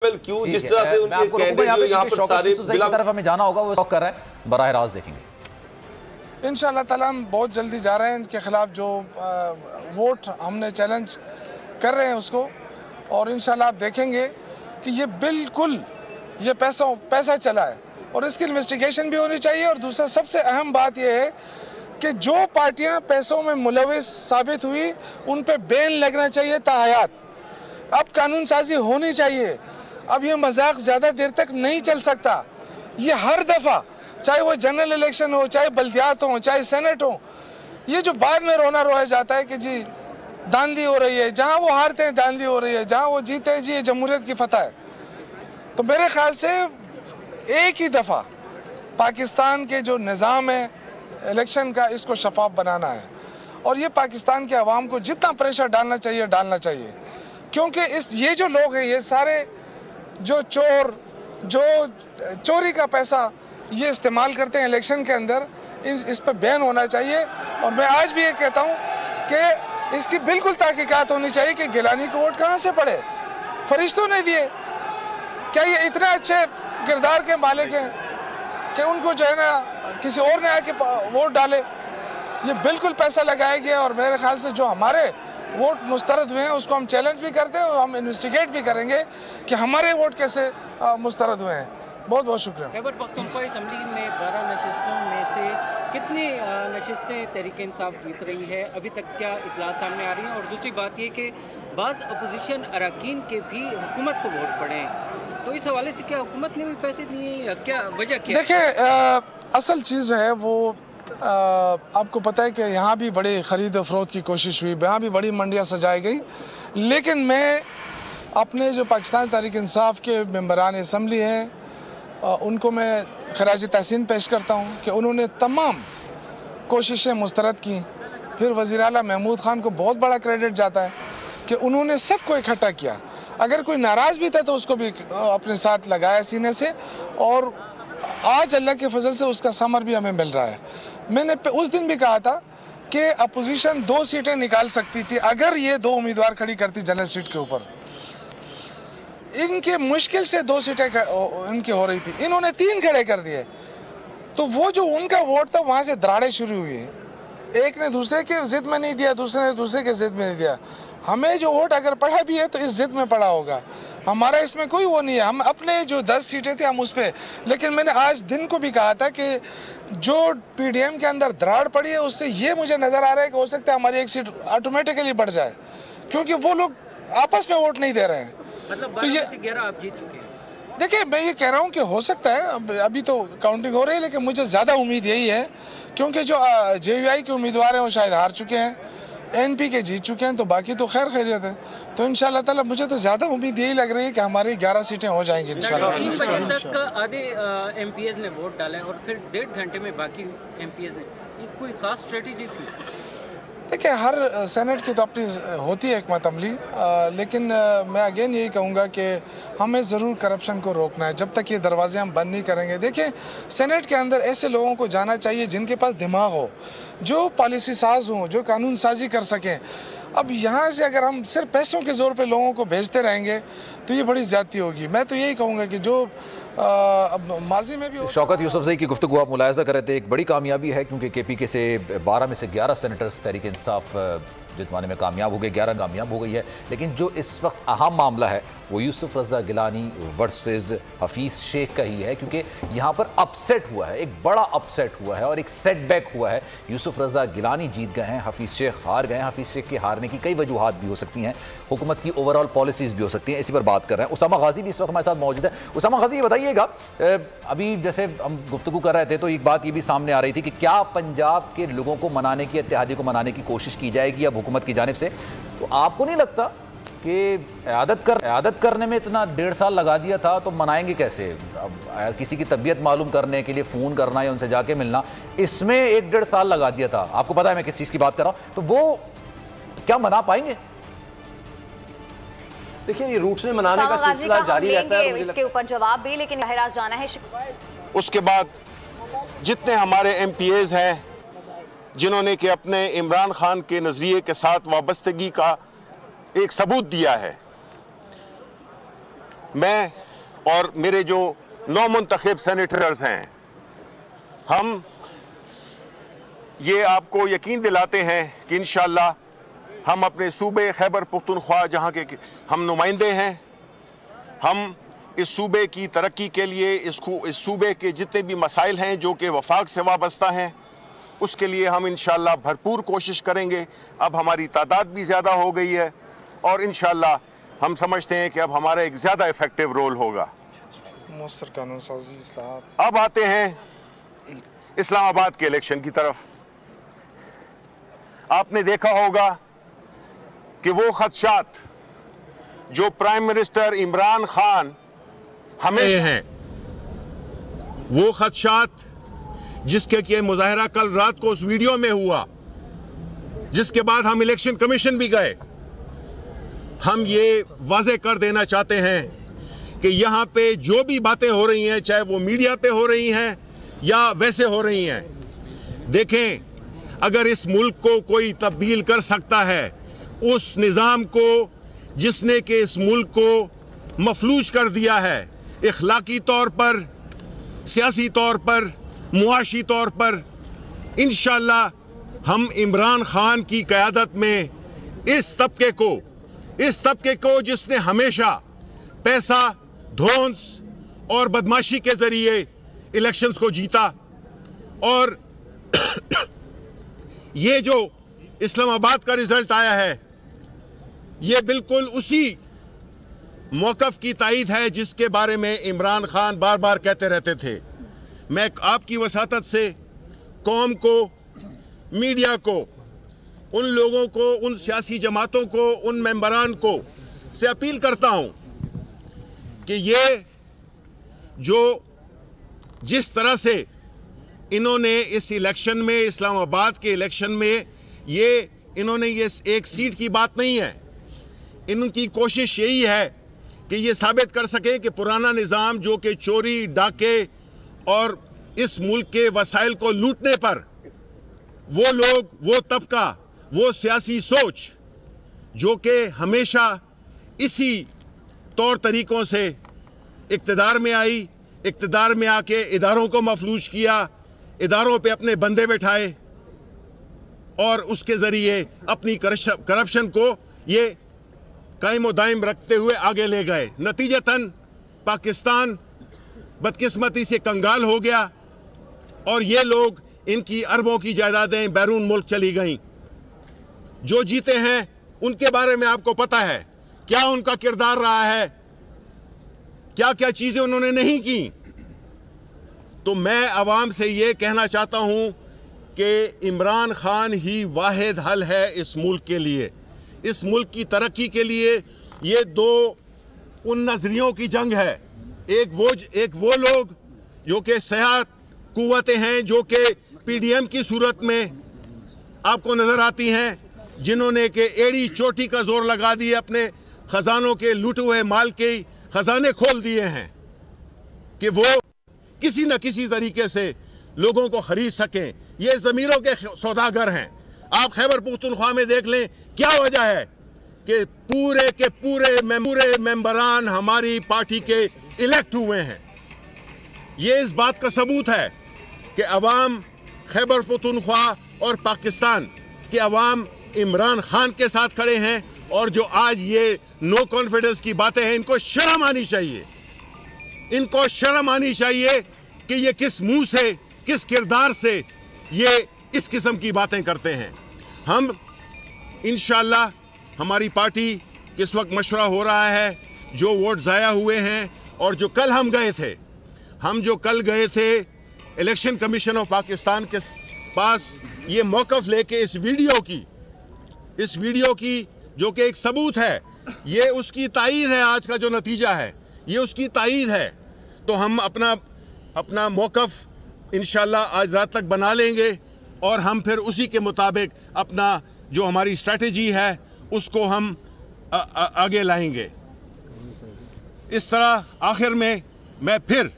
मुकम्मल क्यों जिस तरह से उनके कैंडिडेट जो यहाँ पर सारे तरफ हमें जाना होगा वो कर रहे हैं, बराह रास्त देखेंगे। इंशाअल्लाह ताला हम बहुत जल्दी जा रहे हैं इनके खिलाफ जो वोट हमने चैलेंज कर रहे हैं उसको, और इंशाअल्लाह आप देखेंगे कि ये बिल्कुल ये पैसा चला है और इसकी इन्वेस्टिगेशन भी होनी चाहिए। और दूसरा सबसे अहम बात यह है कि जो पार्टियां पैसों में मुलविस साबित हुई उन पे बैन लगना चाहिए ताहयात। अब कानून साजी होनी चाहिए। अब ये मजाक ज़्यादा देर तक नहीं चल सकता। ये हर दफ़ा चाहे वो जनरल इलेक्शन हो, चाहे बल्दियात हो, चाहे सेनेट हो, ये जो बाद में रोना रोया जाता है कि जी धांधली हो रही है, जहाँ वो हारते हैं धांधली हो रही है, जहाँ वो जीते हैं जी ये जमहूरियत की फतह है। तो मेरे ख्याल से एक ही दफ़ा पाकिस्तान के जो निज़ाम है इलेक्शन का, इसको शफाफ बनाना है और ये पाकिस्तान के अवाम को जितना प्रेशर डालना चाहिए, क्योंकि ये जो लोग हैं ये सारे जो चोरी का पैसा ये इस्तेमाल करते हैं इलेक्शन के अंदर, इस पर बैन होना चाहिए। और मैं आज भी ये कहता हूँ कि इसकी बिल्कुल तहकीकात होनी चाहिए कि गिलानी को वोट कहाँ से पड़े, फरिश्तों ने दिए, क्या ये इतने अच्छे किरदार के मालिक हैं कि उनको जो है ना किसी और ने आके वोट डाले? ये बिल्कुल पैसा लगाया गया और मेरे ख्याल से जो हमारे वोट मुस्तरद हुए हैं उसको हम चैलेंज भी करते हैं और हम इन्वेस्टिगेट भी करेंगे कि हमारे वोट कैसे मुस्तरद हुए हैं। बहुत बहुत शुक्रिया। खैबर पख्तूनख्वा असम्बली में 12 नशिस्तों में से कितनी नशिस्तें तहरीक इंसाफ जीत रही है, अभी तक क्या इतलात सामने आ रही हैं? और दूसरी बात ये कि बाद अपोजिशन अरकान के भी हुकूमत को वोट पड़े हैं, तो इस हवाले से क्या हुकूमत ने भी पैसे दिए या क्या वजह क्या? देखिए असल चीज़ है वो आपको पता है कि यहाँ भी बड़ी ख़रीद फरोख्त की कोशिश हुई, यहाँ भी बड़ी मंडियाँ सजाई गई, लेकिन मैं अपने जो पाकिस्तान तहरीक इंसाफ के मेंबरान असम्बली हैं उनको मैं खराज तहसीन पेश करता हूँ कि उन्होंने तमाम कोशिशें मुस्तरद की। फिर वज़ीर आला महमूद ख़ान को बहुत बड़ा क्रेडिट जाता है कि उन्होंने सबको इकट्ठा किया। अगर कोई नाराज़ भी था तो उसको भी अपने साथ लगाया सीने से, और आज अल्लाह के फजल से उसका समर भी हमें मिल रहा है। मैंने उस दिन भी कहा था कि अपोजिशन 2 सीटें निकाल सकती थी अगर ये 2 उम्मीदवार खड़ी करती जनरल सीट के ऊपर। इनके मुश्किल से 2 सीटें इनकी हो रही थी, इन्होंने 3 खड़े कर दिए। तो वो जो उनका वोट था वहाँ से दरारें शुरू हुई। एक ने दूसरे के जिद में नहीं दिया, दूसरे ने दूसरे के जिद में नहीं दिया। हमें जो वोट अगर पड़ा भी है तो इस जिद में पड़ा होगा, हमारा इसमें कोई वो नहीं है। हम अपने जो 10 सीटें थी हम उस पर, लेकिन मैंने आज दिन को भी कहा था कि जो पीडीएम के अंदर दरार पड़ी है उससे ये मुझे नज़र आ रहा है कि हो सकता है हमारी एक सीट ऑटोमेटिकली बढ़ जाए, क्योंकि वो लोग आपस में वोट नहीं दे रहे हैं। मतलब तो ये 11 आप जीत चुके हैं। देखिए मैं ये कह रहा हूँ कि हो सकता है अभी तो काउंटिंग हो रही है, लेकिन मुझे ज़्यादा उम्मीद यही है क्योंकि जो जेयूआई के उम्मीदवार हैं वो शायद हार चुके हैं, एनपी के जीत चुके हैं, तो बाकी तो खैर खैरियत है। तो इंशाल्लाह ताला मुझे तो ज़्यादा उम्मीद यही लग रही है कि हमारी 11 सीटें हो जाएंगी इंशाल्लाह। 3 बजे तक आधे एमपीएस ने वोट डाले और फिर 1.5 घंटे में बाकी एमपीएस ने, कोई ख़ास स्ट्रेटजी थी? देखिए हर सेनेट की तो अपनी होती है हिकमत अमली, लेकिन मैं अगेन यही कहूँगा कि हमें ज़रूर करप्शन को रोकना है। जब तक ये दरवाजे हम बंद नहीं करेंगे, देखिए सेनेट के अंदर ऐसे लोगों को जाना चाहिए जिनके पास दिमाग हो, जो पॉलिसी साज हों, जो कानून साजी कर सकें। अब यहाँ से अगर हम सिर्फ पैसों के ज़ोर पे लोगों को भेजते रहेंगे तो ये बड़ी ज़्यादती होगी। मैं तो यही कहूँगा कि जो अब माजी में भी शौकत यूसुफजई की गुफ्तगू आप मुलाहिज़ा कर रहे थे, एक बड़ी कामयाबी है क्योंकि केपीके से 12 में से 11 सेनेटर्स तहरीक इंसाफ जितवाने में कामयाब हो गए, 11 कामयाब हो गई है। लेकिन जो इस वक्त अहम मामला है वो यूसुफ रज़ा गिलानी वर्सेस हफीज़ शेख का ही है, क्योंकि यहाँ पर अपसेट हुआ है, एक बड़ा अपसेट हुआ है और एक सेटबैक हुआ है। यूसुफ रज़ा गिलानी जीत गए हैं, हफीज़ शेख हार गए हैं। हफीज़ शेख के हारने की कई वजूहात भी हो सकती हैं, हुकूमत की ओवरऑल पॉलिसीज़ भी हो सकती हैं, इसी पर बात कर रहे हैं। उसामा गाजी भी इस वक्त हमारे साथ मौजूद है। उसामा गाजी ये बताइएगा, अभी जैसे हम गुफ्तगू कर रहे थे तो एक बात ये भी सामने आ रही थी कि क्या पंजाब के लोगों को मनाने की, इत्तेहादी को मनाने की कोशिश की जाएगी अब हुकूमत की जानिब से? तो आपको नहीं लगता कि इयादत करने में इतना 1.5 साल लगा दिया था तो मनाएंगे कैसे? अब किसी की तबीयत मालूम करने के लिए फ़ोन करना या उनसे जाके मिलना, इसमें 1-1.5 साल लगा दिया था। आपको पता है मैं किस चीज़ की बात कर रहा हूँ, तो वो क्या मना पाएंगे? देखिए ये रूट्स में मनाने का सिलसिला जारी रहता है, इसके ऊपर जवाब भी, लेकिन बहराज जाना है। उसके बाद जितने हमारे MPAs हैं जिन्होंने कि अपने इमरान खान के नज़रिए के साथ वाबस्तगी का एक सबूत दिया है, मैं और मेरे जो 9 मुंतखब सेनेटर्स हैं, हम ये आपको यकीन दिलाते हैं कि इंशाअल्लाह हम अपने सूबे खैबर पख्तूनख्वा जहाँ के हम नुमाइंदे हैं, हम इस सूबे की तरक्की के लिए इस सूबे के जितने भी मसाइल हैं जो कि वफाक से वाबस्ता हैं, उसके लिए हम इंशाअल्लाह भरपूर कोशिश करेंगे। अब हमारी तादाद भी ज़्यादा हो गई है और इंशाअल्लाह हम समझते हैं कि अब हमारा एक ज़्यादा इफ़ेक्टिव रोल होगा। अब आते हैं इस्लामाबाद के इलेक्शन की तरफ। आपने देखा होगा कि वो खदशात जो प्राइम मिनिस्टर इमरान खान हमें हैं, वो खदशात जिसके कि मुजाहरा कल रात को उस वीडियो में हुआ, जिसके बाद हम इलेक्शन कमीशन भी गए, हम ये वाज़े कर देना चाहते हैं कि यहाँ पे जो भी बातें हो रही हैं, चाहे वो मीडिया पे हो रही हैं या वैसे हो रही हैं, देखें, अगर इस मुल्क को कोई तब्दील कर सकता है, उस निज़ाम को जिसने कि इस मुल्क को मफलूज कर दिया है, इखलाकी तौर पर, सियासी तौर पर, मुआशी तौर पर, इंशाअल्लाह हम इमरान खान की क़यादत में इस तबके को जिसने हमेशा पैसा, धौंस और बदमाशी के ज़रिए इलेक्शंस को जीता, और ये जो इस्लामाबाद का रिज़ल्ट आया है, ये बिल्कुल उसी मौक़िफ़ की तायीद है जिसके बारे में इमरान खान बार बार कहते रहते थे। मैं आपकी वसातत से कौम को, मीडिया को, उन लोगों को, उन सियासी जमातों को, उन मेंबरान को से अपील करता हूँ कि ये जो जिस तरह से इन्होंने इस इलेक्शन में, इस्लामाबाद के इलेक्शन में, इन्होंने ये एक सीट की बात नहीं है, इनकी कोशिश यही है कि ये साबित कर सके कि पुराना निज़ाम जो कि चोरी, डाके और इस मुल्क के वसाइल को लूटने पर वो लोग, वो तबका, वो सियासी सोच जो कि हमेशा इसी तौर तरीक़ों से इक़्तिदार में आई, इक़्तिदार में आके इदारों को मफलूज किया, इदारों पे अपने बंदे बैठाए और उसके ज़रिए अपनी करप्शन को ये कायम व दायम रखते हुए आगे ले गए। नतीजतन पाकिस्तान बदकिस्मती से कंगाल हो गया और ये लोग, इनकी अरबों की जायदादें बैरून मुल्क चली गईं। जो जीते हैं उनके बारे में आपको पता है क्या उनका किरदार रहा है, क्या क्या चीज़ें उन्होंने नहीं की। तो मैं आवाम से ये कहना चाहता हूँ कि इमरान खान ही वाहिद हल है इस मुल्क के लिए, इस मुल्क की तरक्की के लिए। ये दो उन नज़रियों की जंग है, एक वो लोग जो कि सयाह कुव्वतें हैं, जो कि पीडीएम की सूरत में आपको नज़र आती हैं, जिन्होंने कि एड़ी चोटी का जोर लगा दिए, अपने ख़जानों के लूटे हुए माल के ख़जाने खोल दिए हैं कि वो किसी न किसी तरीके से लोगों को ख़रीद सकें। ये ज़मीरों के सौदागर हैं। आप खैबर पख्तूनख्वा में देख लें, क्या वजह है कि पूरे के पूरे मेंबरान हमारी पार्टी के इलेक्ट हुए हैं। ये इस बात का सबूत है कि अवाम खैबर पख्तूनख्वा और पाकिस्तान के अवाम इमरान खान के साथ खड़े हैं। और जो आज ये नो कॉन्फिडेंस की बातें हैं, इनको शर्म आनी चाहिए, इनको शर्म आनी चाहिए कि ये किस मुंह से, किस किरदार से ये इस किस्म की बातें करते हैं। हम इंशाअल्लाह, हमारी पार्टी इस वक्त मशवरा हो रहा है, जो वोट ज़ाया हुए हैं और जो कल हम गए थे इलेक्शन कमीशन ऑफ पाकिस्तान के पास ये मौक़िफ़ लेके इस वीडियो की जो कि एक सबूत है, ये उसकी तायीद है। आज का जो नतीजा है ये उसकी तायीद है। तो हम अपना मौक़िफ़ इंशाअल्लाह आज रात तक बना लेंगे और हम फिर उसी के मुताबिक अपना जो हमारी स्ट्रैटेजी है उसको हम आगे लाएंगे। इस तरह आखिर में मैं फिर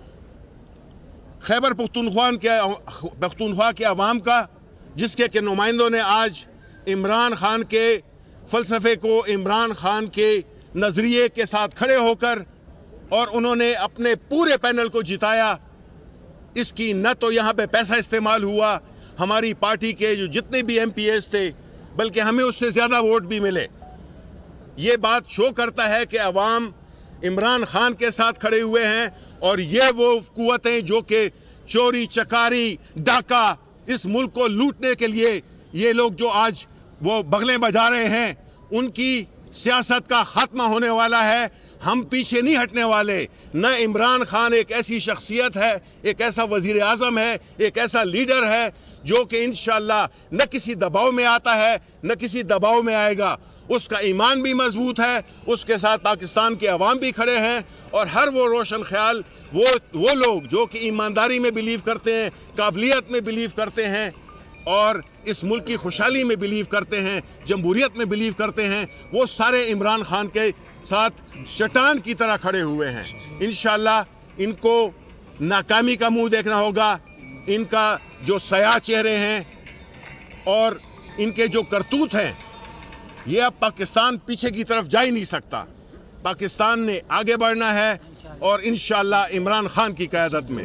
खैबर पख्तूनख्वा के अवाम का, जिसके के नुमाइंदों ने आज इमरान खान के फ़लसफ़े को, इमरान खान के नज़रिए के साथ खड़े होकर और उन्होंने अपने पूरे पैनल को जिताया। इसकी न तो यहाँ पे पैसा इस्तेमाल हुआ, हमारी पार्टी के जो जितने भी MPs थे, बल्कि हमें उससे ज़्यादा वोट भी मिले। ये बात शो करता है कि अवाम इमरान खान के साथ खड़े हुए हैं, और ये वो कुव्वतें जो कि चोरी चकारी डाका इस मुल्क को लूटने के लिए ये लोग जो आज वो बगलें बजा रहे हैं, उनकी सियासत का खात्मा होने वाला है। हम पीछे नहीं हटने वाले। न इमरान खान एक ऐसी शख्सियत है, एक ऐसा वजीर आज़म है, एक ऐसा लीडर है जो कि इंशाअल्लाह न किसी दबाव में आता है न किसी दबाव में आएगा। उसका ईमान भी मजबूत है, उसके साथ पाकिस्तान के अवाम भी खड़े हैं, और हर वो रोशन ख्याल वो लोग जो कि ईमानदारी में बिलीव करते हैं, काबिलियत में बिलीव करते हैं और इस मुल्क की खुशहाली में बिलीव करते हैं, जमहूरियत में बिलीव करते हैं, वो सारे इमरान खान के साथ चट्टान की तरह खड़े हुए हैं। इंशाअल्लाह इनको नाकामी का मुंह देखना होगा। इनका जो सयाह चेहरे हैं और इनके जो करतूत हैं, ये अब पाकिस्तान पीछे की तरफ जा ही नहीं सकता। पाकिस्तान ने आगे बढ़ना है, और इंशाअल्लाह इमरान खान की क़यादत में।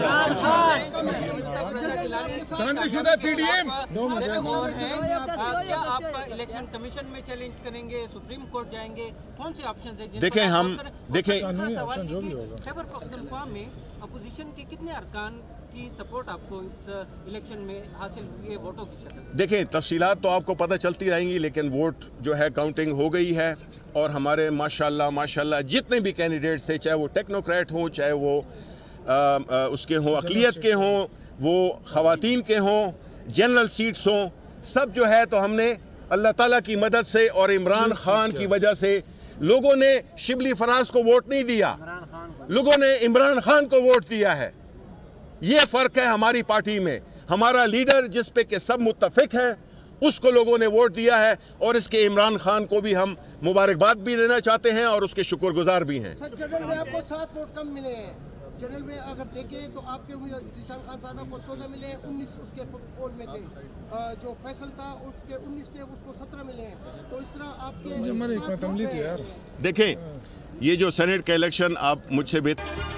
क्या आप इलेक्शन कमीशन में चैलेंज करेंगे, सुप्रीम कोर्ट जाएंगे, कौन से ऑप्शन है? देखें हम देखें खैबर पख्तूनख्वा में अपोजिशन के कितने अरकान की सपोर्ट आपको इस इलेक्शन में हासिल हुई है वोटों की शक्ल? देखें तफसीलात तो आपको पता चलती रहेंगी, लेकिन वोट जो है काउंटिंग हो गई है, और हमारे माशाल्लाह जितने भी कैंडिडेट्स थे, चाहे वो टेक्नोक्रेट हों, चाहे वो उसके हों अक़लियत के हों, वो ख़वातीन के हों, जनरल सीट्स हों, सब जो है तो हमने अल्लाह ताला की मदद से और इमरान खान की वजह से, लोगों ने शिबली फराज को वोट नहीं दिया, लोगों ने इमरान खान को वोट दिया है। ये फ़र्क है हमारी पार्टी में। हमारा लीडर जिस पे के सब मुत्तफिक हैं, उसको लोगों ने वोट दिया है, और इसके इमरान खान को भी हम मुबारकबाद भी देना चाहते हैं और उसके शुक्रगुजार भी हैं। सर, जनरल में आपको 7 वोट कम मिले हैं। जनरल में अगर देखें तो आपके ज़ीशान खान साहब को 14 मिले, 19 उसके पोल में थे। जो फैसल था उसके 19 थे, उसको 17 मिले हैं। तो इस तरह आपके देखें, ये जो सेनेट का इलेक्शन आप मुझसे बेहतर